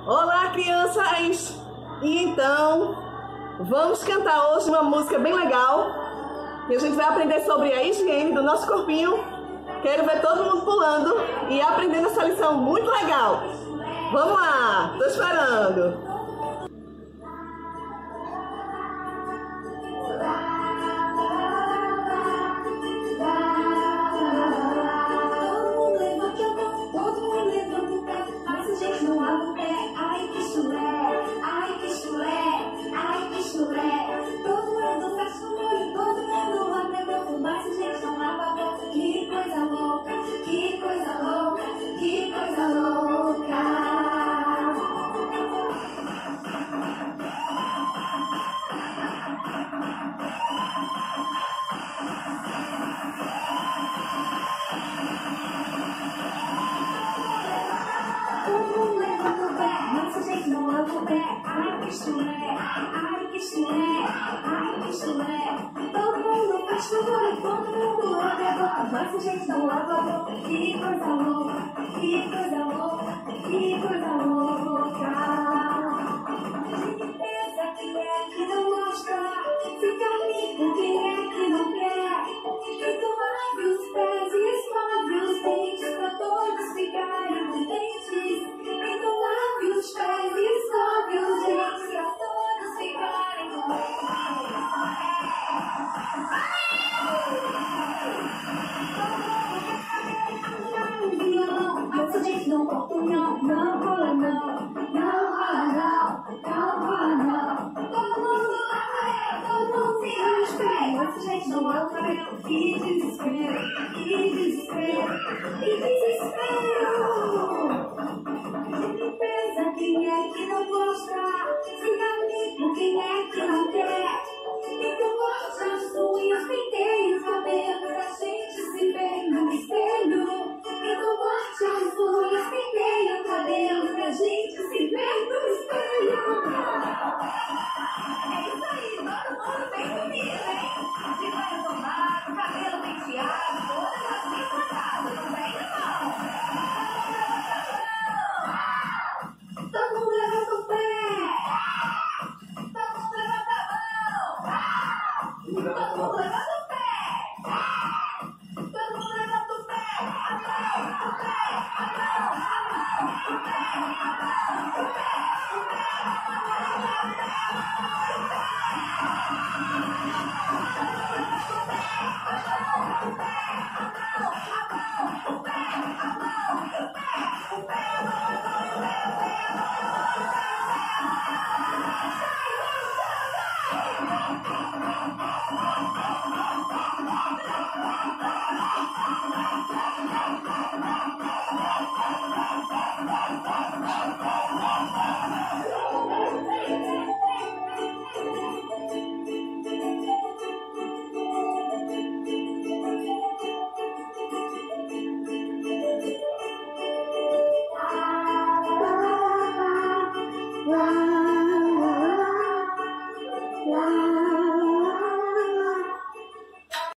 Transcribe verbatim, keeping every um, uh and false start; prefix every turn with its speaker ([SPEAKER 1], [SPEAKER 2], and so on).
[SPEAKER 1] Olá, crianças! E então, vamos cantar hoje uma música bem legal e a gente vai aprender sobre a higiene do nosso corpinho. Quero ver todo mundo pulando e aprendendo essa lição muito legal. Vamos lá, tô esperando.
[SPEAKER 2] Ai, que chulé, ai, que chulé, ai, que chulé. Todo mundo faz chulé, todo mundo lava a boca, mas a gente não lava a boca. Que coisa louca, que coisa louca, que coisa louca. Pensa quem é que não gosta, fica amigo quem é que não quer. Então lave os pés e escove os dentes pra todos ficarem contentes. Então lave os pés e escove os dentes pra todos ficarem contentes. Mas a gente não corta não, não rola não, não rola não, não rola não. Todo mundo lava, todo mundo se lava os pés. Mas a gente não lava o cabelo. Que desespero, que desespero, que desespero. Limpeza, quem é que não gosta? Fica limpo, quem é que não quer? Então corta as unhas, penteia os cabelos, a gente se vê no espelho. Então corte as unhas, penteia